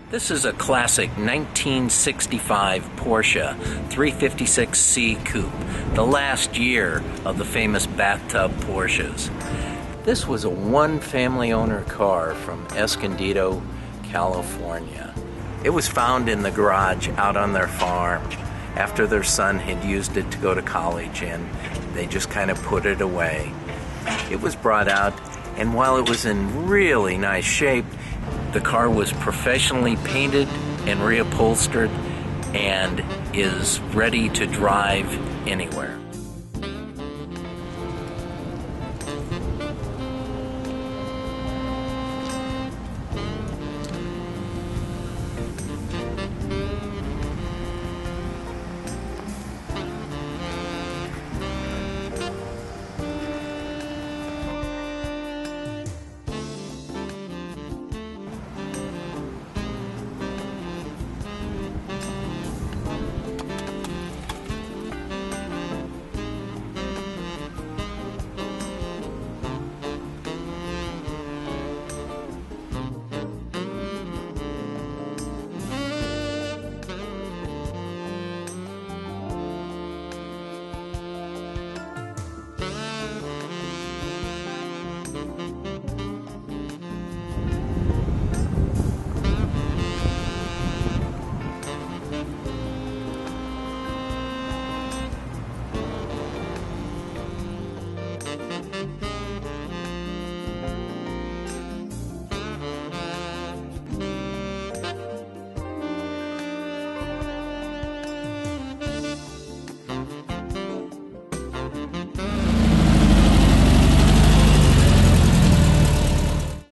This is a classic 1965 Porsche 356C Coupe, the last year of the famous bathtub Porsches. This was a one-family owner car from Escondido, California. It was found in the garage out on their farm after their son had used it to go to college, and they just kind of put it away. It was brought out, and while it was in really nice shape, the car was professionally painted and reupholstered and is ready to drive anywhere.